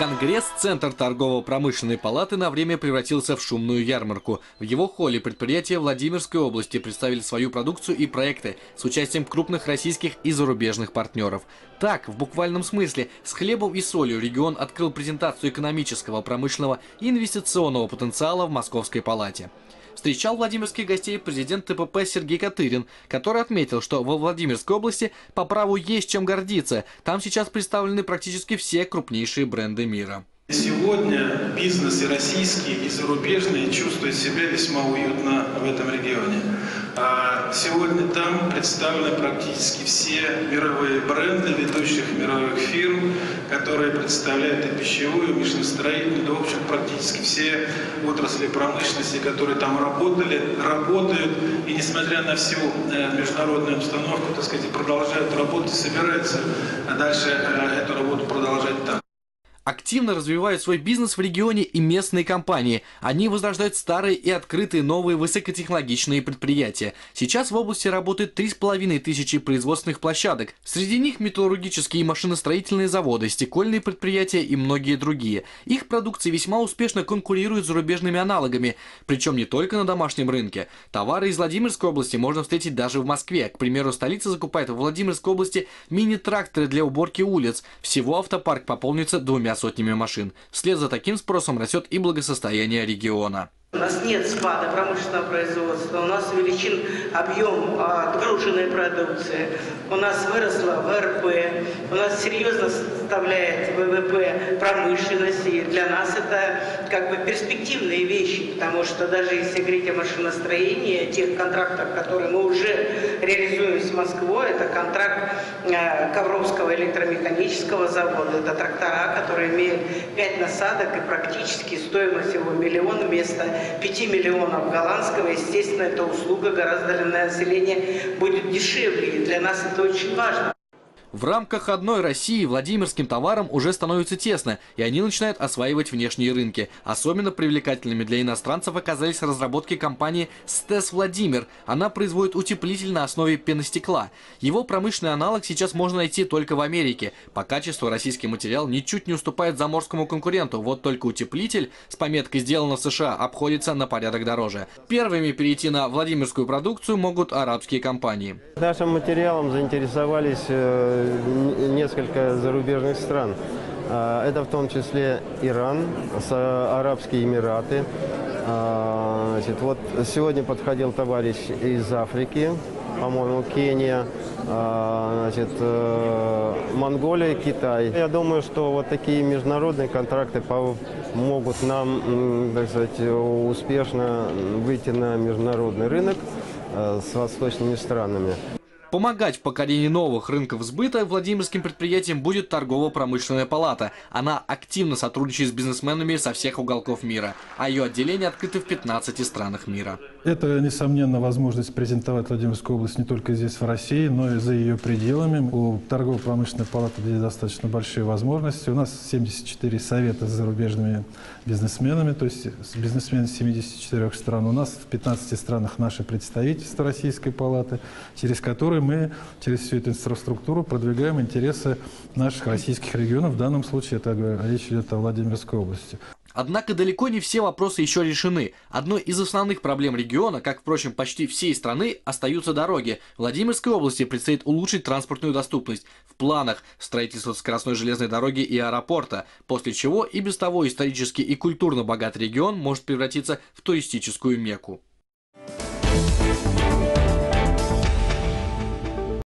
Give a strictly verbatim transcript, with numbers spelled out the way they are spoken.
Конгресс-центр торгово-промышленной палаты на время превратился в шумную ярмарку. В его холле предприятия Владимирской области представили свою продукцию и проекты с участием крупных российских и зарубежных партнеров. Так, в буквальном смысле, с хлебом и солью регион открыл презентацию экономического, промышленного и инвестиционного потенциала в Московской палате. Встречал владимирских гостей президент Тэ Пэ Пэ Сергей Катырин, который отметил, что во Владимирской области по праву есть чем гордиться. Там сейчас представлены практически все крупнейшие бренды мира. Сегодня бизнес и российский, и зарубежный чувствуют себя весьма уютно в этом регионе. А сегодня там представлены практически все мировые бренды ведущих мировых фирм, которые представляют и пищевую, и машиностроительную, да, в общем, практически все отрасли промышленности, которые там работали, работают. И несмотря на всю международную обстановку, так сказать, продолжают работать и собираются дальше эту работу продолжать там. Активно развивают свой бизнес в регионе и местные компании. Они возрождают старые и открытые новые высокотехнологичные предприятия. Сейчас в области работает три с половиной тысячи производственных площадок. Среди них металлургические и машиностроительные заводы, стекольные предприятия и многие другие. Их продукция весьма успешно конкурирует с зарубежными аналогами. Причем не только на домашнем рынке. Товары из Владимирской области можно встретить даже в Москве. К примеру, столица закупает в Владимирской области мини-тракторы для уборки улиц. Всего автопарк пополнится двумя сотнями машин. Вслед за таким спросом растет и благосостояние региона. У нас нет спада промышленного производства, у нас увеличен объем отгруженной продукции, у нас выросла вэ эр пэ, у нас серьезно составляет вэ вэ пэ промышленности, и для нас это как бы перспективные вещи, потому что даже если говорить о машиностроении, тех контрактах, которые мы уже реализуем с Москвой, это контракт Ковровского электромеханического завода, это трактора, которые имеют пять насадок и практически стоимость его миллион вместо пяти миллионов голландского. Естественно, эта услуга гораздо для населения будет дешевле, и для нас это очень важно. В рамках одной России владимирским товарам уже становится тесно, и они начинают осваивать внешние рынки. Особенно привлекательными для иностранцев оказались разработки компании СТЭС Владимир. Она производит утеплитель на основе пеностекла. Его промышленный аналог сейчас можно найти только в Америке. По качеству российский материал ничуть не уступает заморскому конкуренту. Вот только утеплитель с пометкой «Сделано в Сэ Шэ А» обходится на порядок дороже. Первыми перейти на владимирскую продукцию могут арабские компании. Нашим материалом заинтересовались несколько зарубежных стран. Это в том числе Иран, Арабские Эмираты. Значит, вот сегодня подходил товарищ из Африки, по-моему, Кения, значит, Монголия, Китай. Я думаю, что вот такие международные контракты помогут нам, так сказать, успешно выйти на международный рынок с восточными странами. Помогать в покорении новых рынков сбыта владимирским предприятиям будет торгово-промышленная палата. Она активно сотрудничает с бизнесменами со всех уголков мира, а ее отделения открыты в пятнадцати странах мира. Это, несомненно, возможность презентовать Владимирскую область не только здесь, в России, но и за ее пределами. У торгово-промышленной палаты здесь достаточно большие возможности. У нас семьдесят четыре совета с зарубежными бизнесменами, то есть с бизнесменами семидесяти четырёх стран. У нас в пятнадцати странах наши представительства Российской палаты, через которые мы через всю эту инфраструктуру продвигаем интересы наших российских регионов. В данном случае это речь идет о Владимирской области. Однако далеко не все вопросы еще решены. Одной из основных проблем региона, как, впрочем, почти всей страны, остаются дороги. Владимирской области предстоит улучшить транспортную доступность. В планах строительство скоростной железной дороги и аэропорта, после чего и без того исторически и культурно богатый регион может превратиться в туристическую Мекку.